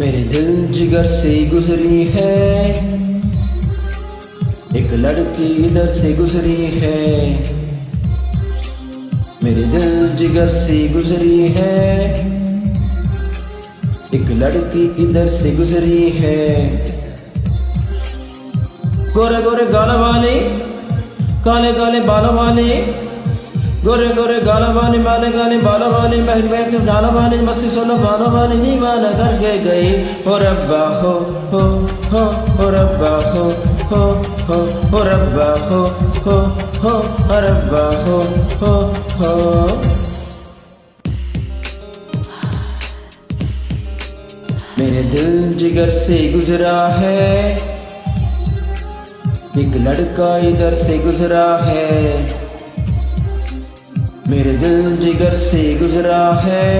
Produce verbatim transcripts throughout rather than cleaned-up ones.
मेरे दिल जिगर से गुजरी है, एक लड़की इधर से गुजरी है। मेरे दिल जिगर से गुजरी है, एक लड़की इधर से गुजरी है। गोरे गोरे गालों वाली, काले काले बालों वाली, गोरे गोरे गालों वाली, माले गाले बालों वाली, महक महक गालों वाली, मस्ती सोलो गालों वाली, दीवाना करके गई। हो रब्बा हो हो हो हो रब्बा हो हो हो हो रब्बा हो हो हो हो रब्बा हो हो हो। मेरे दिल जिगर से गुजरा है, एक लड़का इधर से गुजरा है। मेरे दिल जिगर से गुजरा है,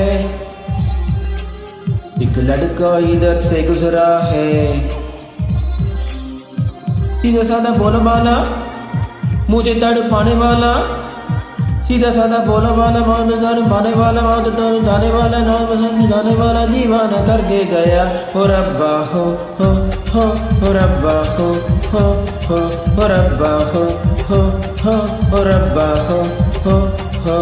एक लड़का इधर से गुजरा है। सीधा साधा बोला वाला, मुझे तड़पाने वाला, सीधा साधा बोला वाला, मौत पाने वाला, मौत जाने वाला, नौ पसंद जाने वाला, दीवाना करके गया। हो रब्बा हो हो हो हो रब्बा हो हो हो हो रब्बा हो हो हो हो रब्बा हो हो हो।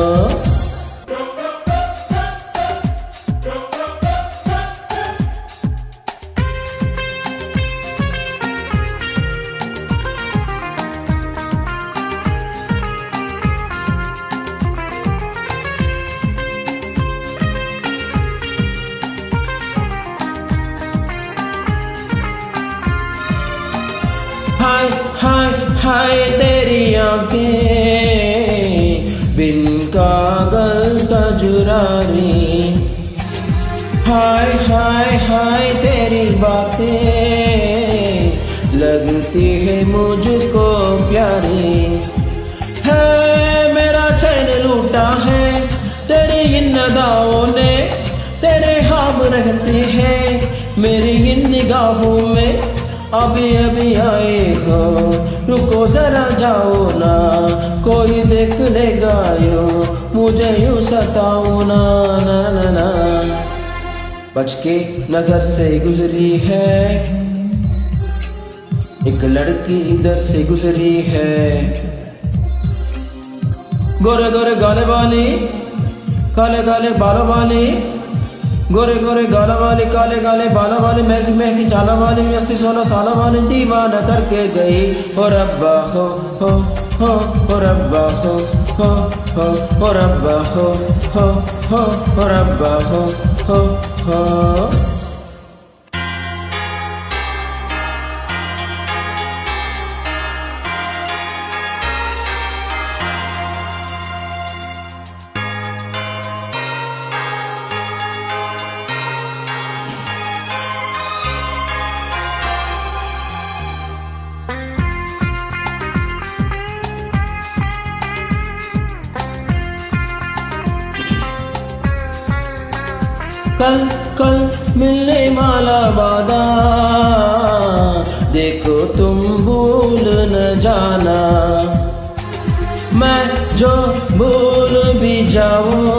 हाय हाय हाय तेरी आंखें बिन कागल का जुरारी, हाय हाय हाय तेरी बातें लगती है मुझको प्यारी। है मेरा चैन लूटा है तेरी इन अदाओं ने, तेरे ख्वाब रहते हैं मेरी इन निगाहों में। अभी अभी आए हो, रुको जरा जाओ ना, कोई देख लेगा यो मुझे यूं सताओ ना ना ना ना। बच के नजर से गुजरी है, एक लड़की इधर से गुजरी है। गोरे गोरे गाले वाली, काले काले बालों वाली, गोरे गोरे गालों वाली, काले काले बालों वाली, महकी महकी चालों वाली, अस्सी सोलह सालों वाली, दीवाना करके गई। हो रब्बा हो हो हो हो रब्बा हो हो हो हो रब्बा हो हो हो हो रब्बा हो हो हो। कल कल मिलने वाला वादा, देखो तुम भूल न जाना। मैं जो भूल भी जाऊं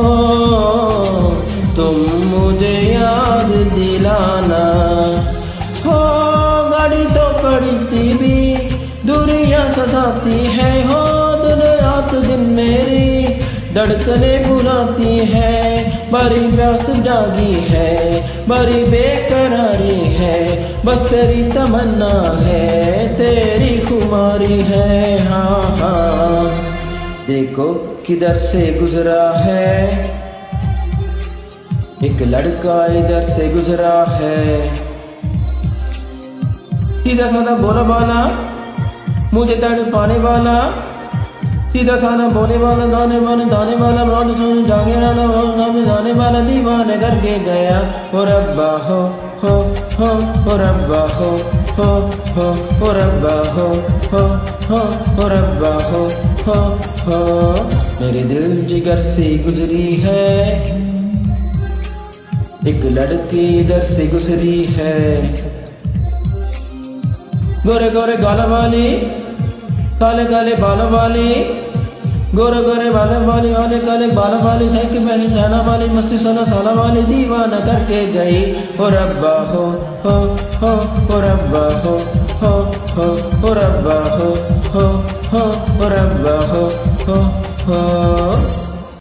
तुम मुझे याद दिलाना। हो गाड़ी तो कड़ती भी दूरियां सताती है, हो दिन रात दिन मेरी धड़कने बुलाती है। बड़ी प्यास जागी है, बड़ी बेकरारी है, बस तेरी तमन्ना है, तेरी खुमारी है। हाँ हाँ देखो किधर से गुजरा है, एक लड़का इधर से गुजरा है। सीधा साधा बोला वाला, मुझे तड़पाने वाला, सीधा साधा बोले वाला, दाने वाला दाने वाला, मौत सोने जागे वाला, जाने वाला, दीवाने करके गया। हो रब्बा हो हो हो हो रब्बा हो हो हो हो रब्बा हो हो हो हो रब्बा हो हो हो। मेरे दिल जिगर से गुजरी है, एक लड़की इधर से गुजरी है। गोरे गोरे गालों वाली, काले काले बालों वाली, गोरे गोरे वाले वाली वाले काले बाल वाली थे कि मैंने जाना वाली मस्ती सोलह साल वाली दीवाना करके गई। हो रब्बा हो हो हो हो रब्बा हो हो हो हो रब्बा हो हो हो हो रब्बा हो हो हो